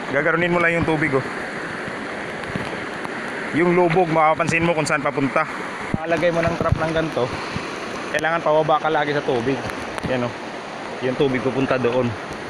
Gagarunin mo lang yung tubig oh. Yung lubog, makapansin mo kung saan papunta. Alagay mo ng trap ng ganito, kailangan pababa ka lagi sa tubig. Yan oh. Yung tubig pupunta doon.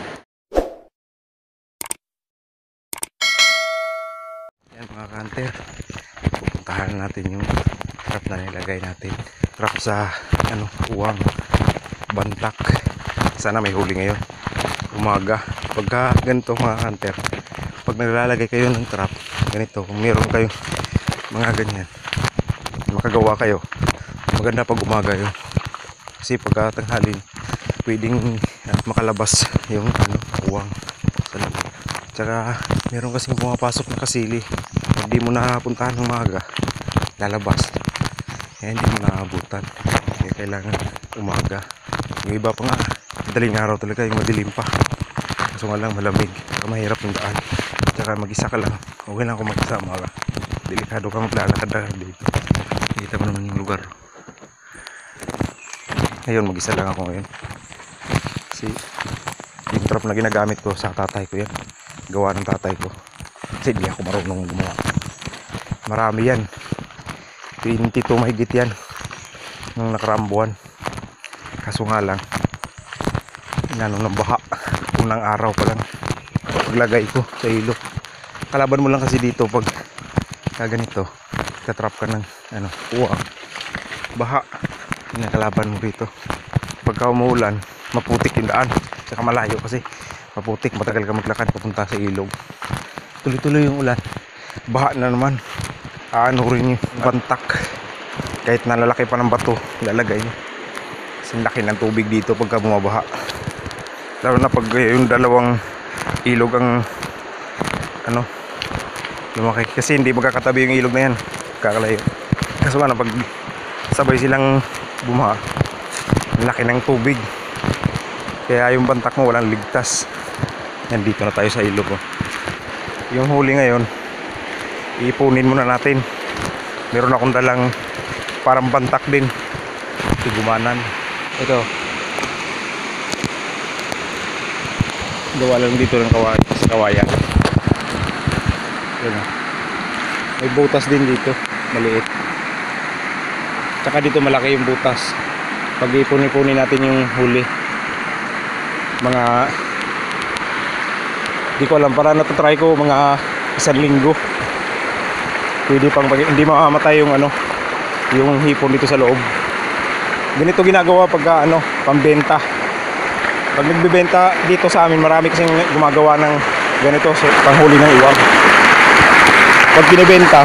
Yan mga kanter, pupuntahan natin yung trap na nilagay natin. Trap sa uwang bantak. Sana may huli ngayon umaga. Pagka ganito mga kanter, pag naglalagay kayo ng trap ganito, kung meron kayong mga ganyan, makagawa kayo, maganda pag umaga yun. Kasi pagka tanghali pwedeng makalabas yung uwang. Tsaka meron kasing pumapasok na kasili, pag di mo napuntahan ng umaga lalabas, kaya hindi mo naabutan. Kaya kailangan umaga. Yung iba pa nga madaling araw talaga, yung madilim pa, kaso nga lang malamig, mahirap yung daan. Tsaka mag-isa ka lang, okay lang kung mag-isa umaga, delikado ka maglalakad dito. Kita mo naman yung lugar. Ngayon mag-isa lang ako ngayon kasi yung trap na ginagamit ko sa tatay ko, yan gawa ng tatay ko, kasi di ako marunong gumawa. Marami yan, 22 mahigit yan nung nakaraang buwan. Kaso nga lang inano ng baha unang araw pa lang paglagay ko sa ilog. Kalaban mo lang kasi dito pag kaganito, katrap ka ng uwang, baha, kalaban mo dito. Pagka umuulan maputik yung daan, saka malayo kasi maputik, matagal ka maglakad papunta sa ilog. Tuloy-tuloy yung ulan, baha na naman, rin yung bantak. Kahit nalalaki pa ng bato ilalagay nyo, kasi laki ng tubig dito pagka bumabaha. Lalo na pag yung dalawang ilog ang lumaki, kasi hindi magkakatabi yung ilog na yan, kakalayo. Kaso nga pag sabay silang bumaha, laki ng tubig, kaya yung bantak mo walang ligtas. Yan, dito na tayo sa ilog oh. Yung huli ngayon iipunin muna natin. Meron akong dalang parang bantak din, tigumanan. Ito gawa lang dito ng kawayan. Yan, may butas din dito maliit, tsaka dito malaki yung butas. Pag ipuni-puni natin yung huli, mga di ko alam, para natatry ko mga 1 linggo pwede pang hindi mamamatay yung yung hipon dito sa loob. Ganito ginagawa pagka pambenta. Pag nagbebenta dito sa amin, marami kasing gumagawa ng ganito, so panghuli ng uwang. Pag binebenta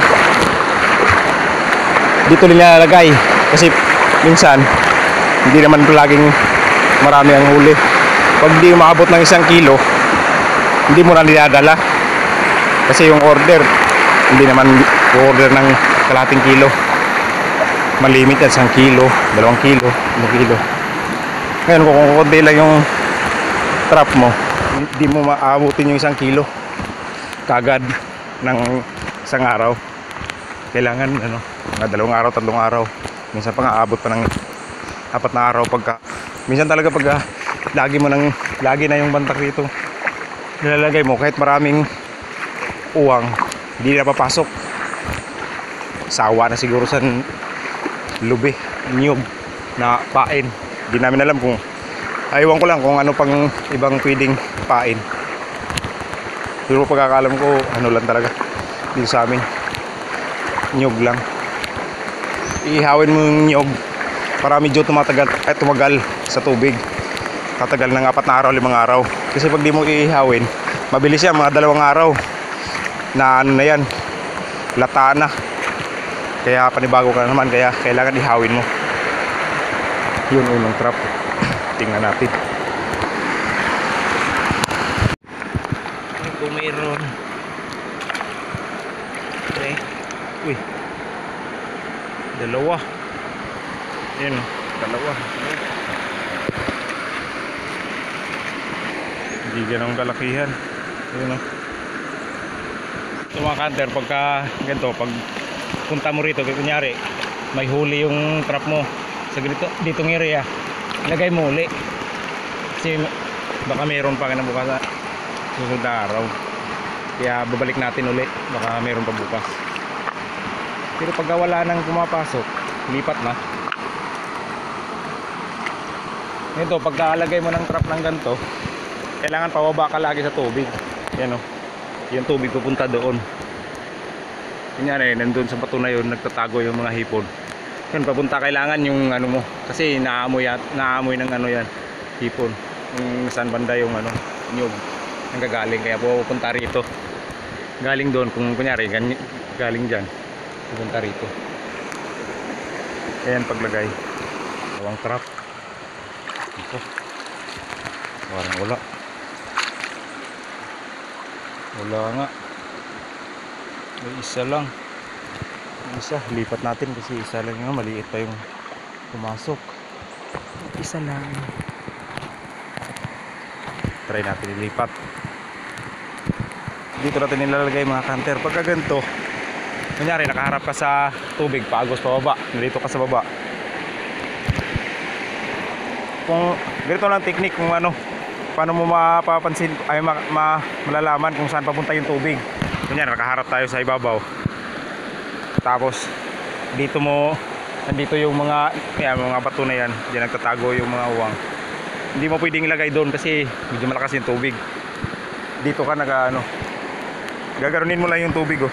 dito nilalagay, kasi minsan hindi naman palaging marami ang huli. Pag di umaabot ng 1 kilo, hindi mo na niladala, kasi yung order hindi naman order ng kalahating kilo, malimit yan, 1 kilo, 2 kilo, 1 kilo. Ngayon kung kukunti lang yung trap mo, hindi mo maabutin yung 1 kilo kagad ng 1 araw. Kailangan mga 2 araw, 3 araw, minsan pa nga aabot pa ng 4 na araw. Pagka minsan talaga pagka lagi na yung bantak dito nilalagay mo, kahit maraming uwang hindi na papasok. Sawa na siguro sa lubi, niyog na pain. Hindi namin alam kung, aywan ko lang kung ano pang ibang pwedeng pain. Pero pagkakalam ko lang talaga dito sa amin, niyog lang. Ihawin mo yung niyog para medyo tumagal sa tubig. Tatagal ng 4 na araw, 5 araw. Kasi pag di mo ihawin, mabilis yan, mga 2 araw na na yan, lata na. Kaya panibago ka naman, kaya kailangan ihawin mo. Yun unang trap. Tingnan natin kung mayroon. Okay. Uy, 2. Yan, 2. Hindi ganong kalakihan. Yun mga kanter, pagka ganito, pag punta mo rito, kunyari may huli yung trap mo sa ditong area, lagay mo uli, kasi baka mayroon pa kinabukasan susunod na araw. Kaya babalik natin uli, baka meron pa bukas. Pero pag wala nang pumapasok, lipat na. Ito, pagkalagay mo ng trap ng ganito, kailangan pababa ka lagi sa tubig. Yan o, yung tubig pupunta doon. Kunyari, nandun sa bato na yun, nagtatago yung mga hipon. Yun, papunta kailangan yung ano mo, kasi naamoy ng ano yan, hipon. Yung saan banda yung ano, nyug, ang gagaling, kaya pupunta rito. Galing doon, kung kunyari, galing dyan, pupunta rito. Ayan, paglagay. Bawang trap. Ito. Parang wala. Wala nga. May isa lang. May isa. Lipat natin kasi isa lang nga. Maliit pa yung pumasok. Isa lang. Try natin ilipat. Dito natin nilalagay mga kanter. Pagka ganito, kunyari nakaharap ka sa tubig, paagos pa baba. Nandito ka sa baba. Kung ganito lang technique kung ano, paano mo mapapansin ay malalaman kung saan papunta yung tubig. Kunyari nakaharap tayo sa ibabaw, tapos dito nandito yung mga bato na yan, diyan nagtatago yung mga uwang. Hindi mo pwedeng ilagay doon kasi medyo malakas yung tubig. Dito ka gagarunin mo lang yung tubig, oh.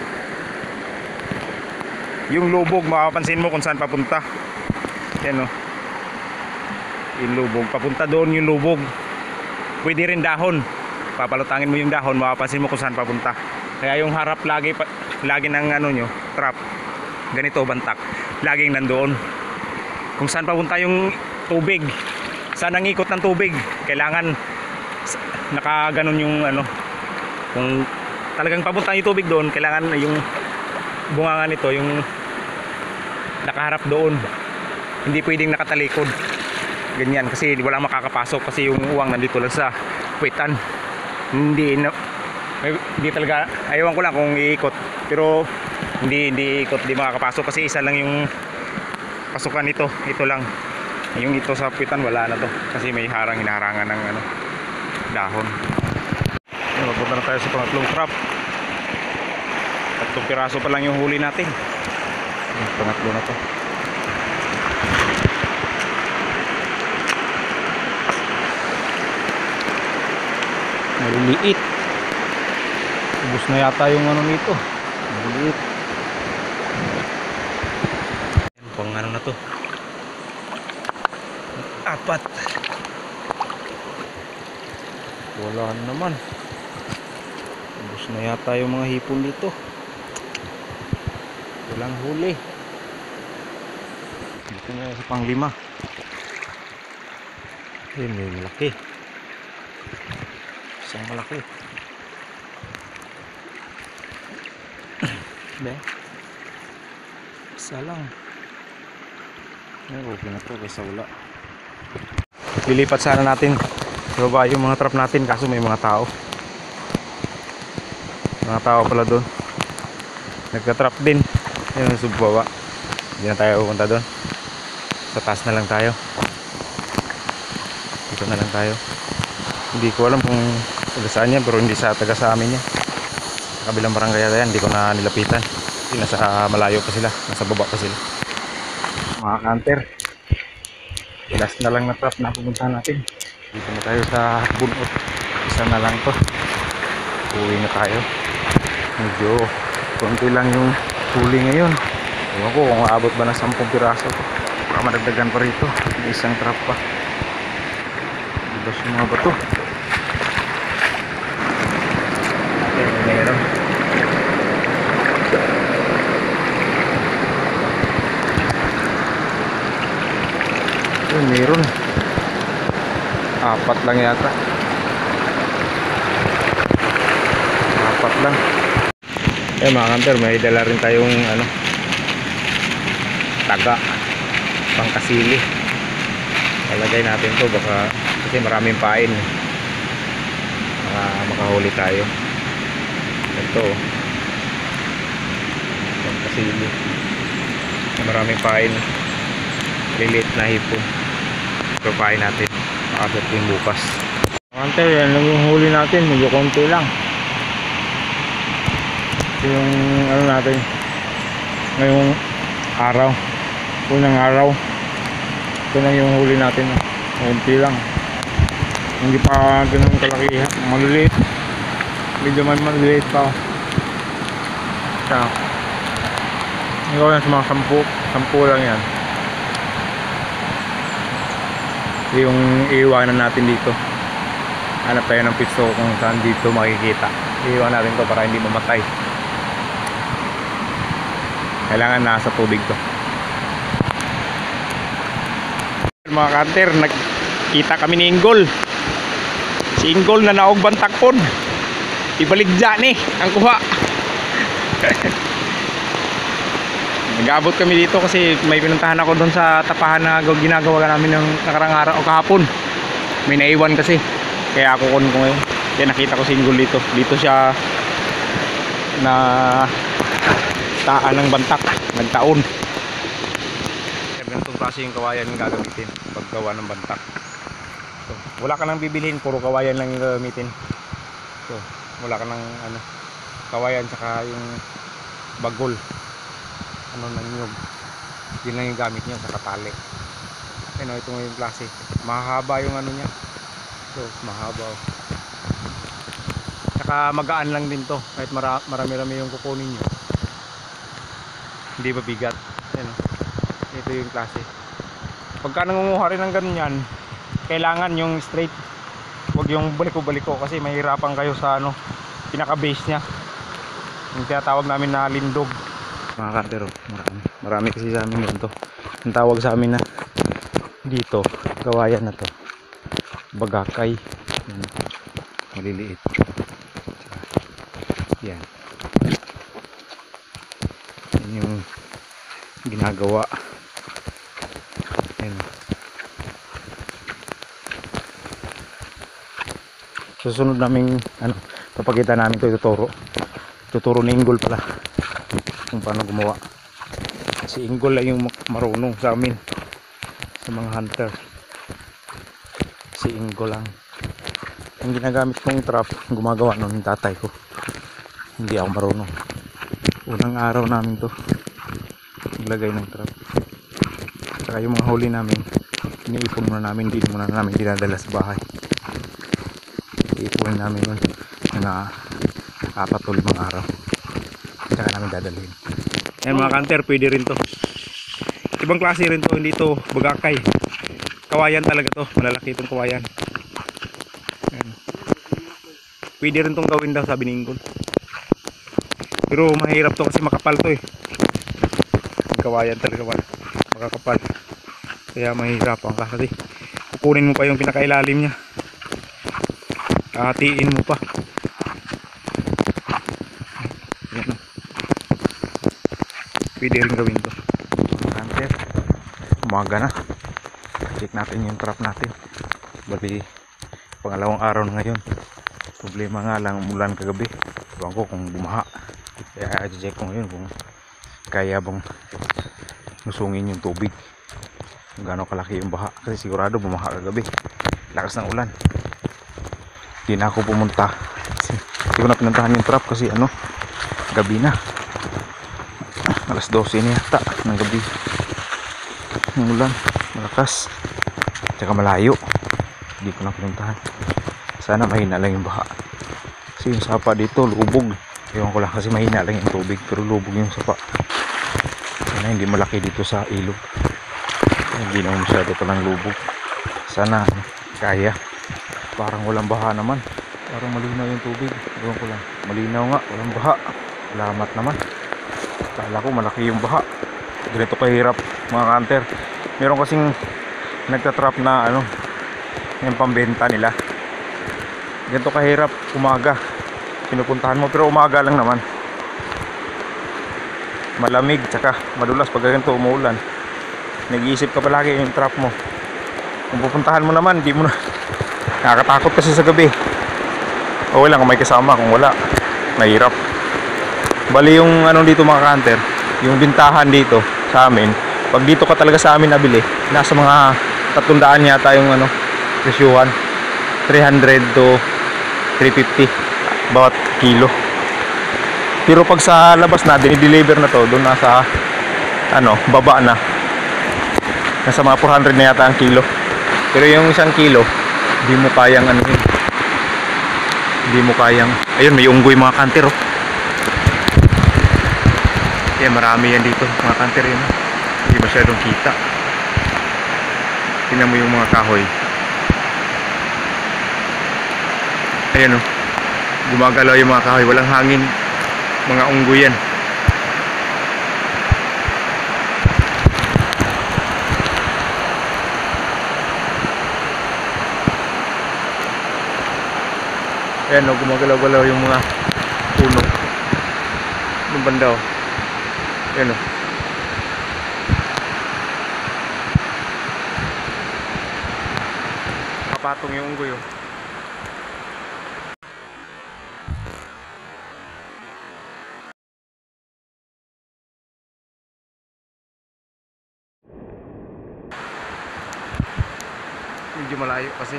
Yung lubog mapapansin mo kung saan papunta. Yan, oh. Yung lubog, papunta doon yung lubog. Pwede rin dahon, papalutangin mo yung dahon, mapapansin mo kung saan papunta. Kaya yung harap lagi ng ano nyo, trap, ganito bantak, laging nandoon kung saan papunta yung tubig, saan ang ikot ng tubig. Kailangan nakaganon yung ano, kung talagang papunta yung tubig doon, kailangan yung bunganga nito yung nakaharap doon, hindi pwedeng nakatalikod. Ganyan, kasi wala makakapasok kasi yung uwang nandito lang sa puwitan. Hindi talaga, ayawan ko lang kung iikot, pero hindi ikot, hindi makakapasok kasi isa lang yung pasukan nito. Ito lang, yung ito sa puwitan wala na to kasi may hinaharangan ng ano, dahon. Magpunta na tayo sa pangatlong trap. 3 piraso pa lang yung huli natin. Pangatlo na to. Maliliit. Ubus na yata yung ano nito. Maliliit. Pang ano na to. 4. Wala naman. Ubus na yata yung mga hipon dito. Walang huli. Dito na sa pang 5. Ayun, may malaki. Isang malaki. Be, isa lang. Okay na to kaysa wala. Lilipat sana natin baba yung mga trap natin, kaso may mga tao. Mga tao pala doon, nagka-trap din. Yung subbaba, hindi na tayo pupunta doon. Sa taas na lang tayo. Dito na lang tayo. Hindi ko alam kung taga saan yan, pero hindi taga sa amin yan. Sa kabilang barangay yan, hindi ko na nilapitan. Nasa malayo pa sila, nasa baba pa sila. Mga kanter, last na lang na trap na pupuntahan natin. Dito na tayo sa bunot. Isa na lang to. Uwi na tayo. Medyo konti lang yung huli ngayon. Ewan ko kung maabot ba ng 10 piraso. Baka madagdagan pa rito. May isang trap pa. Ibas yung mga bato. Meron. Meron. 4 lang yata. 4 lang. Mga kanter, may dala rin tayong ano, taga, pangkasili. Ilagay natin to baka kasi maraming pain. Makahuli tayo. Ito pangkasili. Maraming pain. Lilit na hipon. Papain natin. Makasot yung bukas. Kanter, yan lang yung huli natin. Medyo konti lang. yung ano natin ngayong araw, unang araw. Ito na yung huli natin, unti lang, hindi pa ganun kalaki, maliliit, medyo man maliliit pa. Ikaw yan sa mga 10 lang yan. Yung iiwanan natin dito, hanap tayo ng pisto kung saan dito makikita. Iiwan natin to para hindi mamatay. Kailangan nasa tubig to. Mga kanter, nagkita kami ni Inggol. Si Inggol na naog bantakpon, ibaligja ni ang kuha. Nag-abot kami dito kasi may pinuntahan ako doon sa tapahan na ginagawa namin ng nakarang araw o kahapon. May naiwan kasi, kaya ako kun ko ngayon. Kaya nakita ko si Inggol dito. Dito siya na taan ng bantak, nagtaon. Ganitong klase yung kawayan yung gagamitin paggawa ng bantak. So, wala ka nang bibilhin, puro kawayan lang yung gagamitin. So, wala ka nang ano, kawayan saka yung bagol, ano ng nyug, yun lang yung gamit niya, saka tali. Ano, ito yung klase, mahaba yung ano niya. So, mahaba, saka magaan lang din to, kahit marami-rami yung kukunin nyo, hindi ba bigat. Ano, ito yung klase. Pagka nangunguha rin ng ganyan, kailangan yung straight, huwag yung baliko-baliko kasi mahirapan kayo sa ano, pinaka base nya, yung tinatawag namin na lindog. Mga kantero, marami kasi sa amin ganito. Ang tawag sa amin na dito, kawayan na to, bagakay. Maliliit yan. Yan yung ginagawa. Yan. Susunod namin ano, papakita namin to, tuturo ni Inggol pala kung paano gumawa. Si Inggol ay yung marunong sa amin sa mga hunter. Si Inggol lang ang ginagamit kong trap, gumagawa nun yung tatay ko. Hindi ako marunong. Unang araw namin to maglagay ng trap. Saka yung mga huli namin, iniipon muna namin, hindi muna namin dinadala sa bahay. Iipunin namin yun na 4 o 5 araw, saka namin dadalhin. Yan mga kanter, pwede rin to, ibang klase rin to, hindi to bagakay, kawayan talaga to, malalaki itong kawayan. Yan. Pwede rin tong gawin daw, sabi ni Inggol, pero mahirap to kasi makapal to eh. Kawayan talaga makakapal, kaya mahirapan ka kasi kukunin mo pa yung pinakailalim nya, hatiin mo pa. Yan. Pwede rin gawin to. Umaga na, check natin yung trap natin. Bali pangalawang araw na ngayon. Problema nga lang, umulan kagabi. Ewan ko kung bumaha, kaya check ko ngayon kung kaya bang nusungin yung tubig, kung gaano kalaki yung baha, kasi sigurado bumaha kagabi, lakas ng ulan. Hindi na ako pumunta, hindi ko na pinuntahan yung trap kasi ano, gabi na, alas 12 na yata ng gabi. Yung ulan malakas, tsaka malayo, hindi ko na pinuntahan. Sana mahina lang yung baha, kasi yung sapa dito lubog. Ewan ko lang kasi mahina lang yung tubig, pero lubog yung sapa. Sana hindi malaki dito sa ilog, hindi na masyado palang lubog. Sana kaya. Parang walang baha naman, parang malinaw yung tubig. Ewan ko lang, malinaw nga, walang baha. Salamat naman, kala ko malaki yung baha. Ganito kahirap mga kanter. Meron kasing nagtatrap na ano, yung pambenta nila. Ganito kahirap umaga, pinupuntahan mo, pero umaga lang naman, malamig tsaka madulas. Pag ganito umuulan, nag-iisip ka palagi yung trap mo. Kung pupuntahan mo naman, hindi mo na, nakakatakot kasi sa gabi. O lang kung may kasama, kung wala, mahirap. Bali yung ano dito mga kanter, yung bintahan dito sa amin, pag dito ka talaga sa amin nabili, nasa mga 300 yata yung ano, presyuhan, 300 to 350 bawat kilo. Pero pag sa labas na, dinideliver na to, doon nasa, ano, baba na. Nasa mga 400 na yata ang kilo. Pero yung 1 kilo, hindi mo kayang ano yun. Hindi mo kayang, ayun, may unggoy mga kanter, oh. Kaya marami yan dito, mga kanter yun. Hindi masyadong kita. Tingnan mo yung mga kahoy. Ayan, oh. Gumagalaw yung mga kahoy, walang hangin. Mga unggoy yan. Ayan, oh, gumagalaw-galaw yung mga puno. Yung banda, oh. Ayan, oh. Kapatong yung unggoy, oh. Medyo malayo kasi.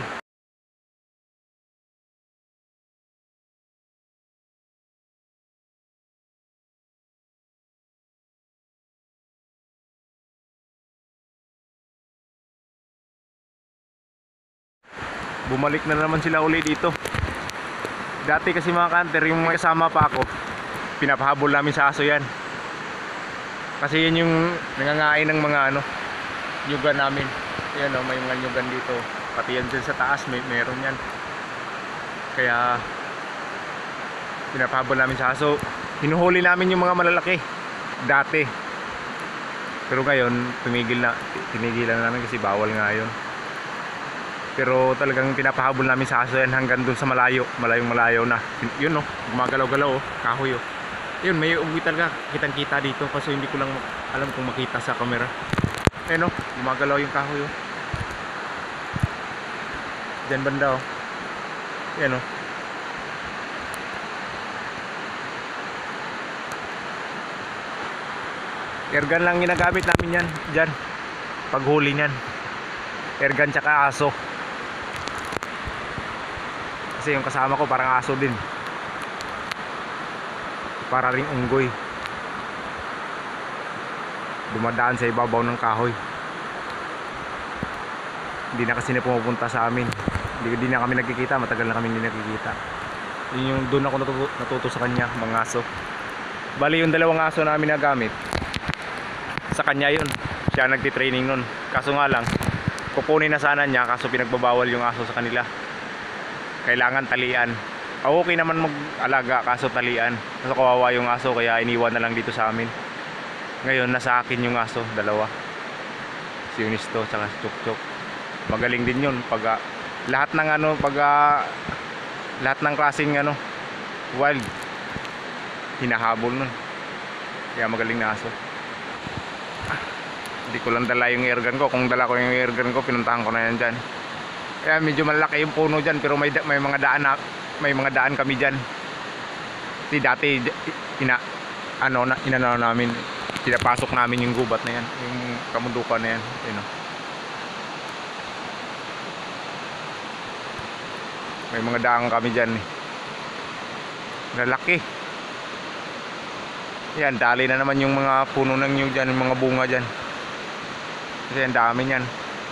Bumalik na naman sila uli dito. Dati kasi mga kanter, yung may kasama pa ako, pinapahabol namin sa aso yan. Kasi yan yung nangangain ng mga ano, nyugan namin. Ayan, oh, may mga nyugan dito. Pati yan dyan sa taas, meron yan. Kaya pinapahabol namin sa aso. Hinuhuli namin yung mga malalaki dati. Pero ngayon, tinigilan na namin kasi bawal nga yun. Pero talagang pinapahabol namin sa aso yan hanggang dun sa malayong malayo na. Yun, oh, gumagalaw-galaw, oh, kahoy, oh. Yun, may unggoy talaga, kitang-kita dito kasi hindi ko lang alam kung makita sa camera. Ayun, oh, gumagalaw yung kahoy, oh. Diyan banda, oh. Yan, oh. Airgun lang ginagamit namin yan dyan paghuli nyan. Airgun tsaka aso. Kasi yung kasama ko parang aso din. Para ring unggoy. Dumadaan sa ibabaw ng kahoy. Hindi na kasi na pumupunta sa amin. Hindi na kami nagkikita, matagal na kami hindi nagkikita. Yun yung doon ako natuto sa kanya, mga aso. Bali yung 2 aso namin na gamit, sa kanya yun. Siya nagtitraining nun. Kaso nga lang, kukunin na sana niya, kaso pinagbabawal yung aso sa kanila. Kailangan talian. Okay naman mag-alaga, kaso talian. Kaso kawawa yung aso, kaya iniwan na lang dito sa amin. Ngayon nasa akin yung aso, 2. Si Unisto tsaka si Chukchuk. Magaling din yun pag lahat ng ano, lahat ng klaseng ano, wild hinahabol nun. Kaya magaling na aso. Hindi ko lang dala yung airgun ko. Kung dala ko yung airgun ko, pinuntahan ko na yan dyan. Kaya medyo malaki yung puno dyan, pero may mga daan kami dyan. Kasi dati inano namin, pinapasok namin yung gubat na yan, yung kamundukan na yan, you know. May mga daan kami dyan, eh. Lalaki. Yan, dali na naman yung mga puno ng nyug dyan, yung mga bunga dyan. Kasi ang dami yan.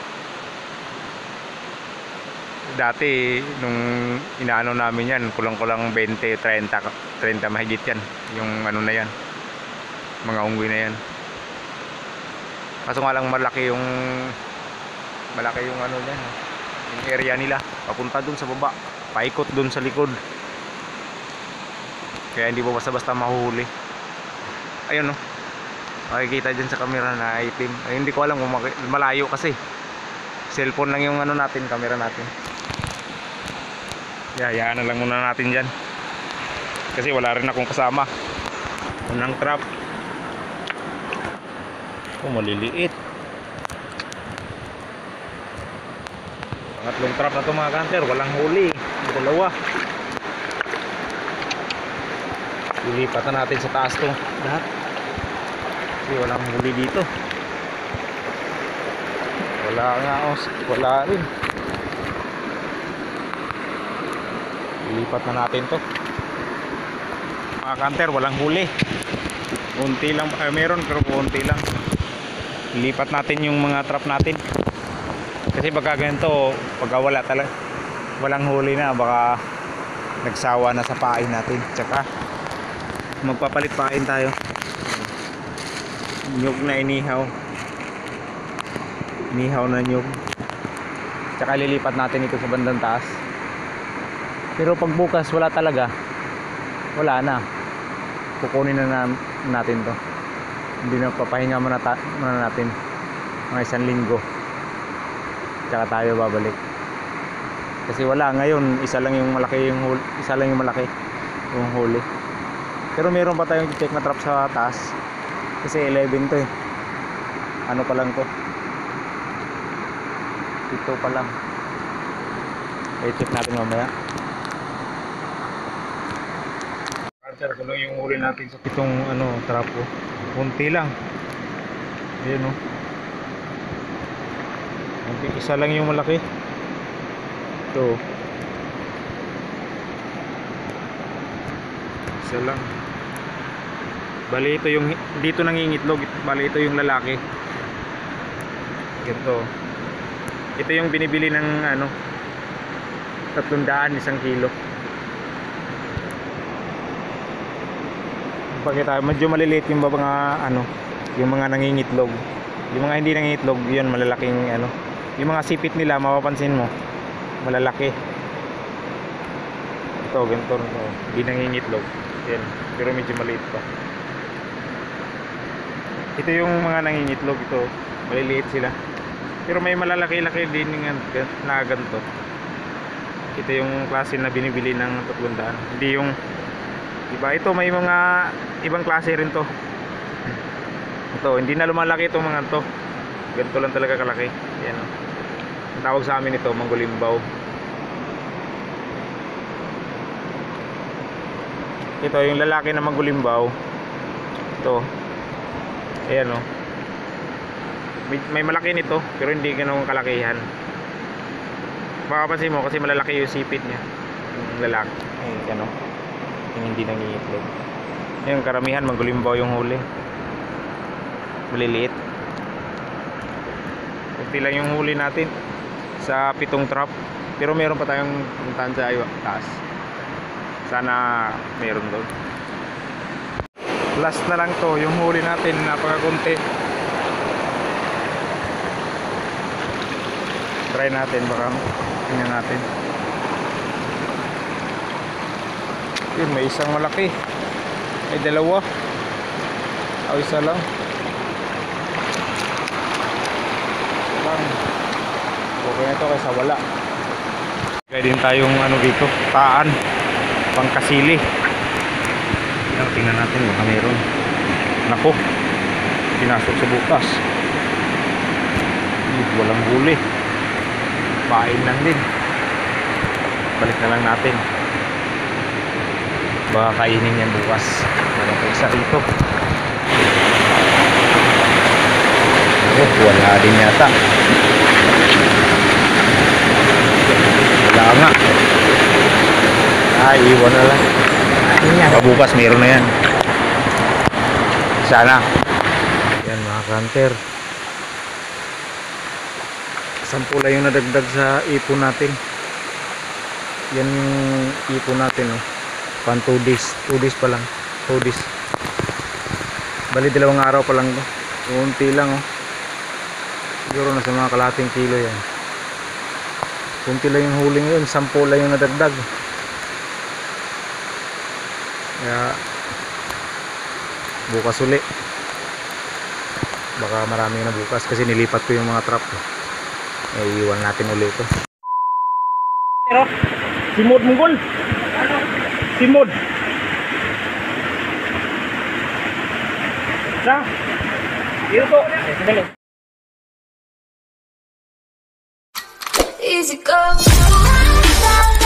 Dati nung inaano namin yan, kulang-kulang 20, 30 mahigit yan. Yung ano na yan, mga unggoy na yan. Kaso nga lang malaki yung ano yan, yung area nila. Papunta dun sa baba, paikot dun sa likod. Kaya hindi mo basta-basta mahuhuli. Ayun, no, makikita dyan sa camera na itim. Ay, hindi ko alam kung malayo kasi cellphone lang yung ano natin, camera natin. Hayaan na lang muna natin dyan kasi wala rin akong kasama. Unang trap, maliliit. Pangatlong trap na to mga kanter, walang huli. 2. Lilipatan natin sa taas to lahat kasi walang huli dito. Wala nga, wala rin. Lilipat na natin to. mga kanter, walang huli. Unti lang, meron pero unti lang. Lipat natin yung mga trap natin. Kasi baka ganito, pagka wala talaga, walang huli na, baka nagsawa na sa pain natin. Tsaka magpapalit pain tayo. Nyug na inihaw. Inihaw na nyug. Tsaka lilipat natin ito sa bandang taas. Pero pag bukas wala talaga, wala na. Kukunin na natin to. Hindi na papahinga muna natin mga 1 linggo. Tsaka tayo babalik. Kasi wala ngayon, isa lang yung malaki yung huli. Pero meron pa tayong check na trap sa taas. Kasi 11 to eh. Ano pa lang to? Ito pa lang. I-check natin mamaya. Sir, kung yung huli natin sa pitong trapo. Kunti lang. Ayan o. Isa lang yung malaki. Ito. Isa lang. Bali ito yung dito nangingitlog. Bali ito yung lalaki. Ito. Ito yung binibili ng 300 1 kilo. Pagkita medyo maliliit yung mga yung mga nangingitlog. Yung mga hindi nangingitlog, yun malalaking yung mga sipit nila mapapansin mo malalaki. Ito ganito hindi nangingitlog. Yan, pero medyo maliit pa. Ito yung mga nangingitlog, ito maliliit sila. Pero may malalaki-laki din na ganito. Ito yung klase na binibili ng 300. Hindi yung iba. Ito may mga ibang klase rin to. Ito hindi na lumalaki itong mga to. Ganito lang talaga kalaki. Ayan o. Ang tawag sa amin ito manggulimbaw. Ito yung lalaki na manggulimbaw. Ito. Ayan o. May malaki nito pero hindi ganun kalakihan. Makapansin mo kasi malalaki yung sipit niya. Yung lalaki. Ayan o. Yung hindi nangingitlog. Yung karamihan manggulimbaw yung huli. Maliliit. Kunti lang yung huli natin sa 7 trap. Pero meron pa tayong puntahan sa taas. Sana meron doon. Last na lang to yung huli natin, napakakunti. Try natin, baka tingnan natin. Yun, may isang malaki. May dalawa. O isa lang. Okay na ito kaysa wala. Kaya din tayong dito, taan, pangkasili. Tingnan natin baka meron. Nako, pinasok sa bukas. Walang huli. Pain lang din. Balik na lang natin. Baka kainin yan bukas. Meron pa isa rito. Wala din yata. Wala nga. Iwan na lang. Bukas meron na yan. Sana. Yan mga kanter. 10 lang yung nadagdag sa ipon natin. Yan yung ipon natin pan 2 days. 2 days pa lang. 2 days. Bali 2 araw pa lang to. Unti lang siguro nasa mga kalahating kilo yan. Kunti lang yung huli ngayon. 10 lang yung nadagdag. Kaya bukas uli. Baka maraming na bukas kasi nilipat ko yung mga trap iwan natin uli ito. Pero simod munggol. Simod sa dito po. Easy go.